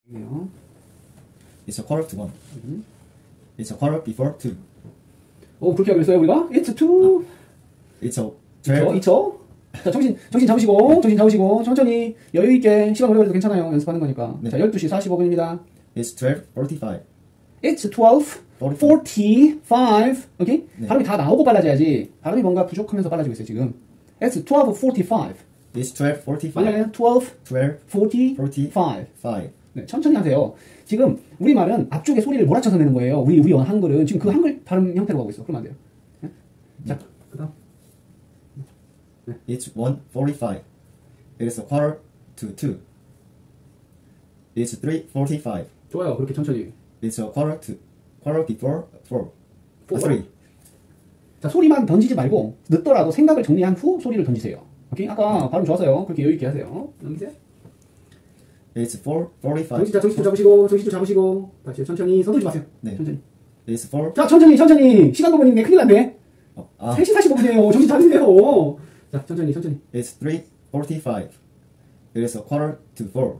It's a quarter to 1. It's a quarter before 2. 그렇게 하기로 했어요, 우리가? It's 2. It's a 12. 2초. 자, 정신 잡으시고, 천천히, 여유있게, 시간 오래 걸려도 괜찮아요. 연습하는 거니까. 네. 자, 12시 45분입니다. It's 12:45. It's 12:45. 오케이? 네. 발음이 다 나오고 빨라져야지. 발음이 뭔가 부족하면서 빨라지고 있어요, 지금. It's 12:45. It's 12:45. 만약에 12:45. 5. 네, 천천히 하세요. 지금 우리말은 앞쪽에 소리를 몰아쳐서 내는 거예요. 우리 한글은 지금 그 한글 발음 형태로 가고 있어. 그러면 안 돼요. 네? 자, 그다음. It's 1:45. It is a quarter to 2. It's 3:45. 좋아요. 그렇게 천천히. It's a quarter before 4. 3. 자, 소리만 던지지 말고 늦더라도 생각을 정리한 후 소리를 던지세요. 오케이? 아까 발음 좋았어요. 그렇게 여유 있게 하세요. 넘기세요. It's 4:45. 정신도 잡으시고 다시 천천히 서두르지 마세요. 네. 천천히. It's 4. 자, 천천히 시간 보면 큰일 났네. 3시 45분이에요. 정신 차리세요. 자, 천천히. It's 3:45. It is a quarter to 4.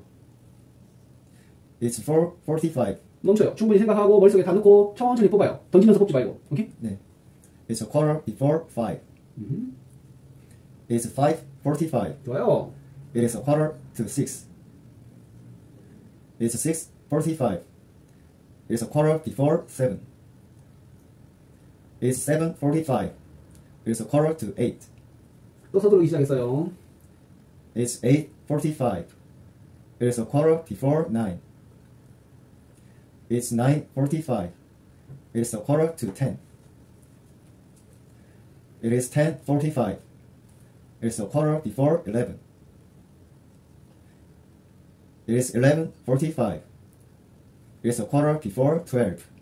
It's 4:45. 멈춰요. 충분히 생각하고 머릿속에 다 넣고 천천히 뽑아요. 던지면서 뽑지 말고. 오케이? 네. It's a quarter before 5. It's 5:45. 좋아요. It is a quarter to 6. It's 6:45. It's a quarter before 7. It's 7:45. It's a quarter to 8. 또 서두르기 시작했어요. It's 8:45. It's a quarter before 9. It's 9:45. It's a quarter to 10. It is 10:45. It's a quarter before 11. It is 11:45. It's a quarter before 12.